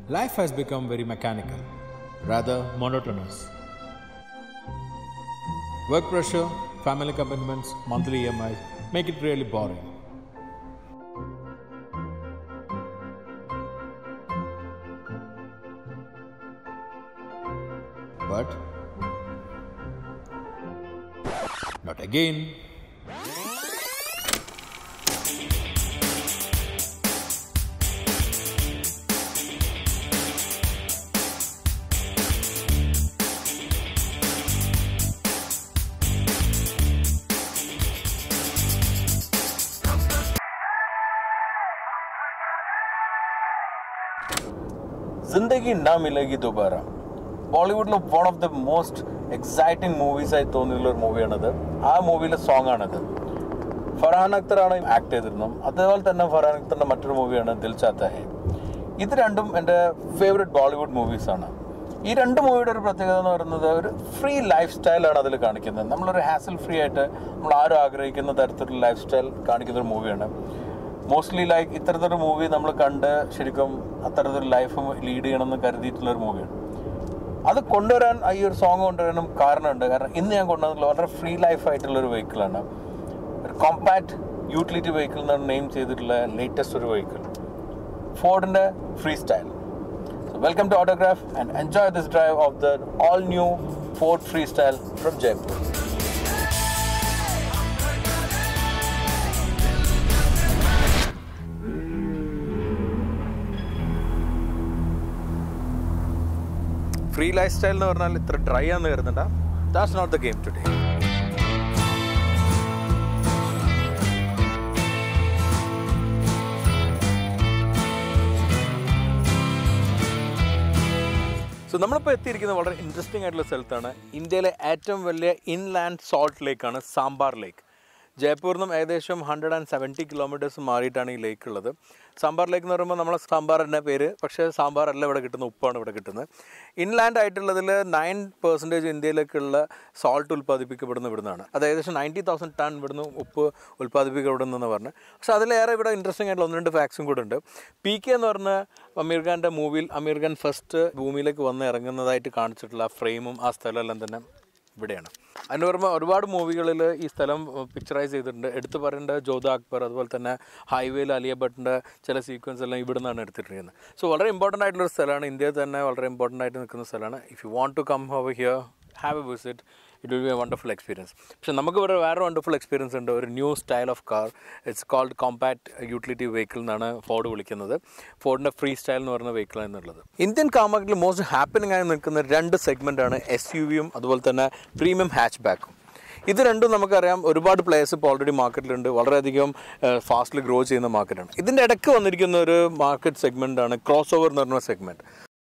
Life has become very mechanical, rather monotonous. Work pressure, family commitments, monthly EMIs make it really boring. But not again. Zindagi Na Milegi Dobara. Bollywood lo one of the most exciting movies I തോന്നിയുള്ള ഒരു മൂവിയാണത്. ആ മൂവിയിലെ song ആണത്. Farhan അക്തറാണ് act ചെയ്തിരുന്നത്. അതുപോലെ തന്നെ ഫർഹാൻ അക്തറിന്റെ മറ്റൊരു മൂവിയാണ് ദിൽ ചാഹതാ high. ഇത് രണ്ടും എൻ്റെ ഫേവറേറ്റ് ബോളിവുഡ് മൂവീസാണ്. ഈ രണ്ട് മൂവിയുടെ ഒരു പ്രത്യേകത എന്ന് പറയുന്നത് ഒരു ഫ്രീ ലൈഫ് സ്റ്റൈലാണ് അതിൽ കാണിക്കുന്നത്. നമ്മളൊരു ഹാസൽ ഫ്രീ ആയിട്ട് നമ്മൾ ആരും ആഗ്രഹിക്കുന്ന തരത്തിലുള്ള ലൈഫ് സ്റ്റൈൽ കാണിക്കുന്ന ഒരു മൂവിയാണ്. മോസ്റ്റ്ലി ലൈക്ക് ഇത്തരത്തിലൊരു മൂവി നമ്മൾ കണ്ട് ശരിക്കും അത്തരത്തിലൊരു ലൈഫ് ലീഡ് ചെയ്യണമെന്ന് കരുതിയിട്ടുള്ളൊരു മൂവിയാണ്. അത് കൊണ്ടുവരാൻ ഈ ഒരു സോങ് കൊണ്ടുവരാനും കാരണമുണ്ട്. കാരണം ഇന്ന് ഞാൻ കൊണ്ടുവന്നിട്ടുള്ള വളരെ ഫ്രീ ലൈഫായിട്ടുള്ളൊരു വെഹിക്കിളാണ്. ഒരു കോമ്പാക്ട് യൂട്ടിലിറ്റി വെഹിക്കിൾ എന്നാണ് നെയിം ചെയ്തിട്ടുള്ള ലേറ്റസ്റ്റ് ഒരു വെഹിക്കിൾ, ഫോർഡിൻ്റെ free style. So welcome to Autograph and enjoy this drive of the all new Ford Freestyle from Jaipur. Free life style എന്ന് പറഞ്ഞാൽ ഇത്ര ഡ്രൈ ആണെന്ന് കരുതണ്ട. That's not the game today. So നമ്മളിപ്പോൾ എത്തിയിരിക്കുന്നത് വളരെ ഇൻട്രസ്റ്റിംഗ് ആയിട്ടുള്ള സ്ഥലത്താണ്. ഇന്ത്യയിലെ ഏറ്റവും വലിയ ഇൻലാൻഡ് സോൾട്ട് ലേക്കാണ് സാമ്പാർ ലേക്ക്. ജയ്പൂരിൽ നിന്നും ഏകദേശം 170 കിലോമീറ്റേഴ്സ് മാറിയിട്ടാണ് ഈ ലേക്ക് ഉള്ളത്. സാമ്പാർ ലേക്ക് എന്ന് പറയുമ്പോൾ നമ്മളെ സാമ്പാറിൻ്റെ പേര്, പക്ഷേ സാമ്പാറല്ല ഇവിടെ കിട്ടുന്നത്, ഉപ്പാണ് ഇവിടെ കിട്ടുന്നത്. ഇൻലാൻഡ് ആയിട്ടുള്ളതിൽ 9% ഇന്ത്യയിലേക്കുള്ള സോൾട്ട് ഉൽപ്പാദിപ്പിക്കപ്പെടുന്ന ഇവിടുന്നാണ്. അത് ഏകദേശം 90,000 ടൺ ഇവിടുന്ന് ഉപ്പ് ഉൽപ്പാദിപ്പിക്കപ്പെടുന്നതെന്ന് പറഞ്ഞു. പക്ഷേ അതിലേറെ ഇവിടെ ഇൻട്രസ്റ്റിംഗ് ആയിട്ടുള്ള 1-2 ഫാക്ട്സും കൂടെ ഉണ്ട്. PK എന്ന് പറഞ്ഞ അമീർ ഖാൻ്റെ മൂവിയിൽ അമീർ ഖാൻ ഫസ്റ്റ് ഭൂമിയിലേക്ക് വന്ന് ഇറങ്ങുന്നതായിട്ട് കാണിച്ചിട്ടുള്ള ആ ഫ്രെയിമും ആ സ്ഥലമെല്ലാം തന്നെ ഇവിടെയാണ്. അതിന് പുറമെ ഒരുപാട് മൂവികളിൽ ഈ സ്ഥലം പിക്ചറൈസ് ചെയ്തിട്ടുണ്ട്. എടുത്തു പറയേണ്ട ജോധ അക്ബർ, അതുപോലെ തന്നെ ഹൈവേയിൽ അലിയ ഭട്ടിൻ്റെ ചില സീക്വൻസ് എല്ലാം ഇവിടെ നിന്നാണ് എടുത്തിട്ടിരിക്കുന്നത്. സോ വളരെ ഇമ്പോർട്ടൻ്റ് ആയിട്ടുള്ളൊരു സ്ഥലമാണ്. ഇന്ത്യയിൽ തന്നെ വളരെ ഇമ്പോർട്ടൻ്റ് ആയിട്ട് നിൽക്കുന്ന സ്ഥലമാണ്. If you want to come over here, have a visit, it will be a wonderful experience. പക്ഷേ നമുക്ക് ഇവിടെ വേറെ വണ്ടർഫുൾ എക്സ്പീരിയൻസ് ഉണ്ട്. ഒരു new style of car, it's called compact utility vehicle എന്നാണ് ഫോർഡ് വിളിക്കുന്നത്. ഫോർഡിൻ്റെ ഫ്രീ സ്റ്റൈൽ എന്ന് പറയുന്ന വെഹിക്കിൾ എന്നുള്ളത്. ഇന്ത്യൻ കാർ മാർക്കറ്റിൽ മോസ്റ്റ് ഹാപ്പനിങ് ആയി നിൽക്കുന്ന 2 സെഗ്മെൻറ്റാണ് SUV-യും അതുപോലെ തന്നെ പ്രീമിയം ഹാച്ച് ബാക്കും. ഇത് രണ്ടും നമുക്കറിയാം, ഒരുപാട് പ്ലേയേഴ്സ് ഇപ്പോൾ ഓൾറെഡി മാർക്കറ്റിലുണ്ട്. വളരെയധികം ഫാസ്റ്റ്ലി ഗ്രോ ചെയ്യുന്ന മാർക്കറ്റാണ്. ഇതിൻ്റെ ഇടയ്ക്ക് വന്നിരിക്കുന്ന ഒരു മാർക്കറ്റ് സെഗ്മെൻറ്റാണ് ക്രോസ് ഓവർ എന്ന് പറഞ്ഞ സെഗ്മെൻറ്റ്.